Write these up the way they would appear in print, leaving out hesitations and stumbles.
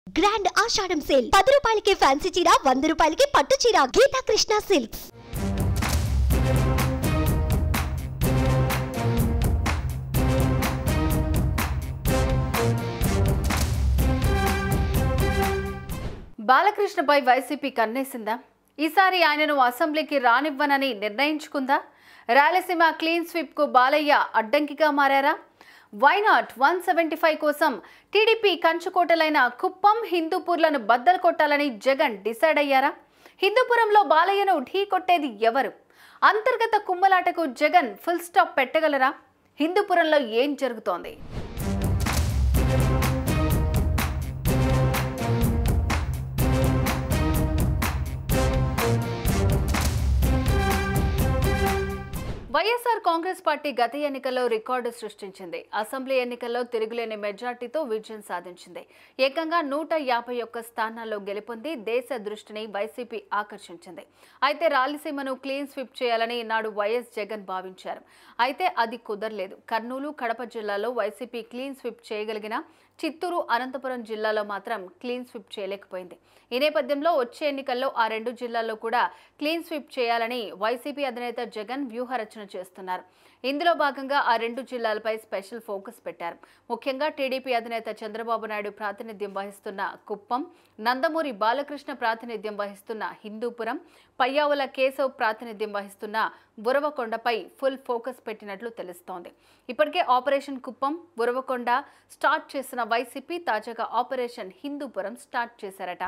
Grand ఆషాఢం sale 10 రూపాయలకే fancy చీర 100 రూపాయలకి పట్టు చీర గీతా కృష్ణ సిల్క్స్. బాలకృష్ణపై వైసీపీ కన్నేసిందా? ఈసారి ఆయనను అసెంబ్లీకి రానివ్వనని నిర్ణయించుకుందా? రాయలసీమ క్లీన్ స్వీప్ కు బాలయ్య అడ్డంకిగా మారారా? వైనాట్ 175 కోసం టీడీపీ కంచుకోటలైన కుప్పం, హిందూపూర్లను బద్దలు కొట్టాలని జగన్ డిసైడ్ అయ్యారా? హిందూపురంలో బాలయ్యను ఢీ కొట్టేది ఎవరు? అంతర్గత కుమ్మలాటకు జగన్ ఫుల్ స్టాప్ పెట్టగలరా? హిందూపురంలో ఏం జరుగుతోంది? వైఎస్ఆర్ కాంగ్రెస్ పార్టీ గత ఎన్నికల్లో రికార్డు సృష్టించింది. అసెంబ్లీ ఎన్నికల్లో తిరుగులేని మెజార్టీతో విజయం సాధించింది. ఏకంగా 151 స్థానాల్లో గెలుపొంది దేశ దృష్టిని వైసీపీ ఆకర్షించింది. అయితే రాయలసీమను క్లీన్ స్వీప్ చేయాలని నాడు వైఎస్ జగన్ భావించారు. అయితే అది కుదరలేదు. కర్నూలు, కడప జిల్లాలో వైసీపీ క్లీన్ స్వీప్ చేయగలిగిన చిత్తూరు, అనంతపురం జిల్లాలో మాత్రం క్లీన్ స్వీప్ చేయలేకపోయింది. ఈ నేపథ్యంలో వచ్చే ఎన్నికల్లో ఆ 2 జిల్లాల్లో కూడా క్లీన్ స్వీప్ చేయాలని వైసీపీ అధినేత జగన్ వ్యూహరచన చేస్తున్నారు. ఇందులో భాగంగా ఆ 2 జిల్లాలపై స్పెషల్ ఫోకస్ పెట్టారు. ముఖ్యంగా టీడీపీ అధినేత చంద్రబాబు నాయుడు ప్రాతినిధ్యం వహిస్తున్న కుప్పం, నందమూరి బాలకృష్ణ ప్రాతినిధ్యం వహిస్తున్న హిందూపురం, పయ్యావుల కేశవ్ ప్రాతినిధ్యం వహిస్తున్న ఉరవకొండపై ఫుల్ ఫోకస్ పెట్టినట్లు తెలుస్తోంది. ఇప్పటికే ఆపరేషన్ కుప్పం, ఉరవకొండ స్టార్ట్ చేసిన వైసీపీ తాజాగా ఆపరేషన్ హిందూపురం స్టార్ట్ చేశారట.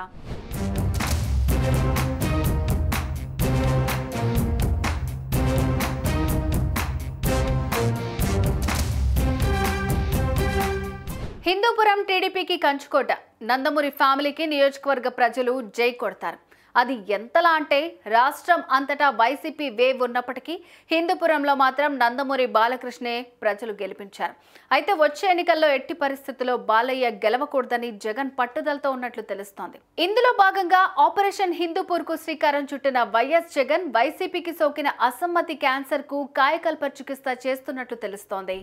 హిందూపురం టీడీపీకి కంచుకోట. నందమూరి ఫ్యామిలీకి నియోజకవర్గ ప్రజలు జై కొడతారు. అది ఎంతలా అంటే రాష్ట్రం అంతటా వైసీపీ వేవ్ ఉన్నప్పటికీ హిందూపురంలో మాత్రం నందమూరి బాలకృష్ణే ప్రజలు గెలిపించారు. అయితే వచ్చే ఎన్నికల్లో ఎట్టి పరిస్థితుల్లో బాలయ్య గెలవకూడదని జగన్ పట్టుదలతో ఉన్నట్లు తెలుస్తోంది. ఇందులో భాగంగా ఆపరేషన్ హిందూపూర్కు శ్రీకారం చుట్టిన వైఎస్ జగన్ వైసీపీకి సోకిన అసమ్మతి క్యాన్సర్ కు కాయకల్ప చికిత్స చేస్తున్నట్లు తెలుస్తోంది.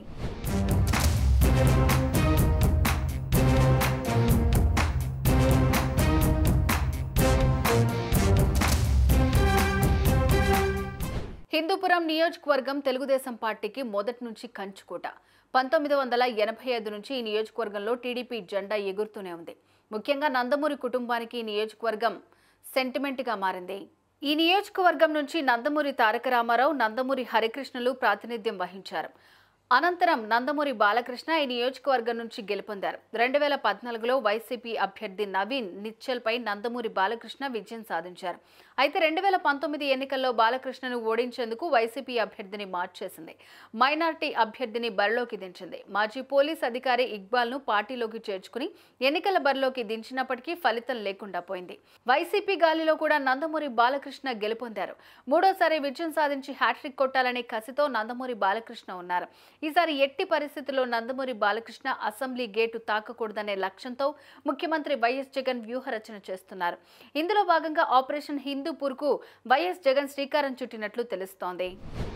హిందూపురం నియోజకవర్గం తెలుగుదేశం పార్టీకి మొదటి నుంచి కంచుకోట. 1985 నుంచి ఈ నియోజకవర్గంలో టీడీపీ జెండా ఎగురుతూనే ఉంది. ముఖ్యంగా నందమూరి కుటుంబానికి ఈ నియోజకవర్గం సెంటిమెంట్గా మారింది. ఈ నియోజకవర్గం నుంచి నందమూరి తారక రామారావు, నందమూరి హరికృష్ణలు ప్రాతినిధ్యం వహించారు. అనంతరం నందమూరి బాలకృష్ణ ఈ నియోజకవర్గం నుంచి గెలుపొందారు. 2014లో వైసీపీ అభ్యర్థి నవీన్ నిశ్చల్పై నందమూరి బాలకృష్ణ విజయం సాధించారు. అయితే 2019 ఎన్నికల్లో బాలకృష్ణను ఓడించేందుకు వైసీపీ అభ్యర్థిని మార్చేసింది. మైనార్టీ అభ్యర్థిని బరిలోకి దించింది. మాజీ పోలీస్ అధికారి ఇక్బాల్ను పార్టీలోకి చేర్చుకుని ఎన్నికల బరిలోకి దించినప్పటికీ ఫలితం లేకుండా పోయింది. వైసీపీ గాలిలో కూడా నందమూరి బాలకృష్ణ గెలుపొందారు. మూడోసారి విజయం సాధించి హ్యాట్రిక్ కొట్టాలనే కసితో నందమూరి బాలకృష్ణ ఉన్నారు. ఈసారి ఎట్టి పరిస్థితుల్లో నందమూరి బాలకృష్ణ అసెంబ్లీ గేటు తాకకూడదనే లక్ష్యంతో ముఖ్యమంత్రి వైఎస్ జగన్ వ్యూహరచన చేస్తున్నారు. ఇందులో భాగంగా ఆపరేషన్ హిందూపూర్కు వైఎస్ జగన్ శ్రీకారం చుట్టినట్లు తెలుస్తోంది.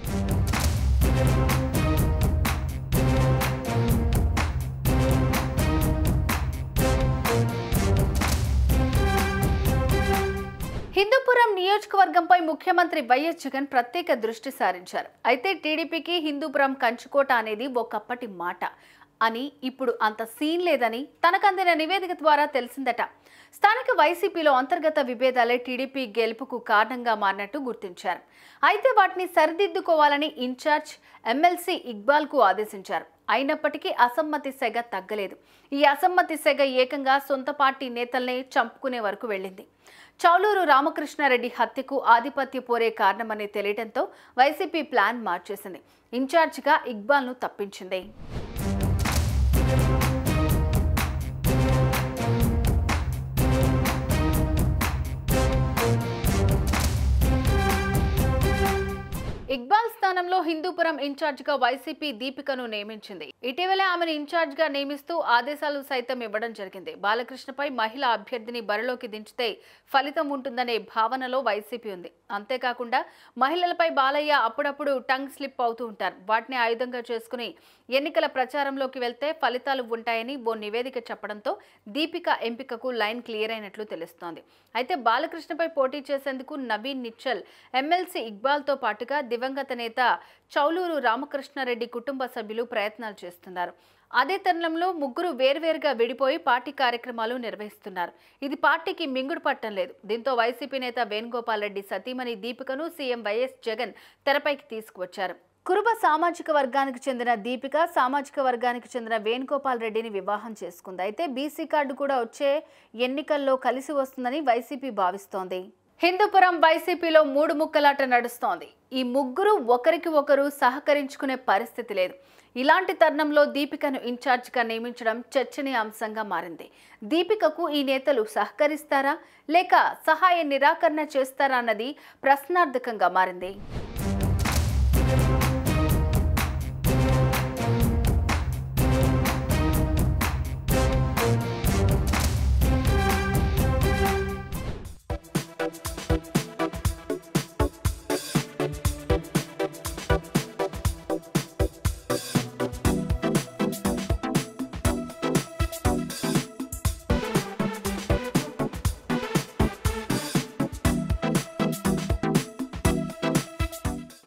హిందూపురం నియోజకవర్గంపై ముఖ్యమంత్రి వైఎస్ జగన్ ప్రత్యేక దృష్టి సారించారు. అయితే టీడీపీకి హిందూపురం కంచుకోట అనేది ఒకప్పటి మాట అని ఇప్పుడు అంత సీన్ లేదని తనకందిన నివేదిక ద్వారా తెలిసిందట. స్థానిక వైసీపీలో అంతర్గత విభేదాలే టీడీపీ గెలుపుకు కారణంగా మారినట్టు గుర్తించారు. అయితే వాటిని సరిదిద్దుకోవాలని ఇన్ఛార్జ్ ఎమ్మెల్సీ ఇక్బాల్కు ఆదేశించారు. అయినప్పటికీ అసమ్మతి సెగ తగ్గలేదు. ఈ అసమ్మతి సెగ ఏకంగా సొంత పార్టీ నేతల్నే చంపుకునే వరకు వెళ్ళింది. చౌలూరు రామకృష్ణారెడ్డి హత్యకు ఆధిపత్య పోరే కారణమని తెలియడంతో వైసీపీ ప్లాన్ మార్చేసింది. ఇన్ఛార్జిగా ఇక్బాల్ను తప్పించింది. ఇక్బాల్ స్థానంలో హిందూపురం ఇన్ఛార్జిగా వైసీపీ దీపికను నియమించింది. ఇటీవల ఆమెను ఇన్ఛార్జిగా నియమిస్తూ ఆదేశాలు సైతం ఇవ్వడం జరిగింది. బాలకృష్ణపై మహిళా అభ్యర్థిని బరిలోకి దించితే ఫలితం ఉంటుందనే భావనలో వైసీపీ ఉంది. అంతేకాకుండా మహిళలపై బాలయ్య అప్పుడప్పుడు టంగ్ స్లిప్ అవుతూ ఉంటారు. వాటిని ఆయుధంగా చేసుకుని ఎన్నికల ప్రచారంలోకి వెళ్తే ఫలితాలు ఉంటాయని ఓ నివేదిక చెప్పడంతో దీపిక ఎంపికకు లైన్ క్లియర్ అయినట్లు తెలుస్తోంది. అయితే బాలకృష్ణపై పోటీ చేసేందుకు నవీన్ నిచ్చల్, ఎమ్మెల్సీ ఇక్బాల్తో పాటుగా దివంగత నేత చౌలూరు రామకృష్ణారెడ్డి కుటుంబ సభ్యులు ప్రయత్నాలు చేస్తున్నారు. అదే తరుణంలో ముగ్గురు వేర్వేరుగా విడిపోయి పార్టీ కార్యక్రమాలు నిర్వహిస్తున్నారు. ఇది పార్టీకి మింగుడు పట్టం లేదు. దీంతో వైసీపీ నేత వేణుగోపాల్ రెడ్డి సతీమణి దీపికను సీఎం వైఎస్ జగన్ తెరపైకి తీసుకువచ్చారు. కురుబ సామాజిక వర్గానికి చెందిన దీపిక సామాజిక వర్గానికి చెందిన వేణుగోపాల్ రెడ్డిని వివాహం చేసుకుంది. అయితే బీసీ కార్డు కూడా వచ్చే ఎన్నికల్లో కలిసి వస్తుందని వైసీపీ భావిస్తోంది. హిందూపురం వైసీపీలో మూడు ముక్కలాట నడుస్తోంది. ఈ ముగ్గురు ఒకరికి ఒకరు సహకరించుకునే పరిస్థితి లేదు. ఇలాంటి తరుణంలో దీపికను ఇన్ఛార్జిగా నియమించడం చర్చనీయాంశంగా మారింది. దీపికకు ఈ నేతలు సహకరిస్తారా లేక సహాయ నిరాకరణ చేస్తారా అన్నది ప్రశ్నార్థకంగా మారింది.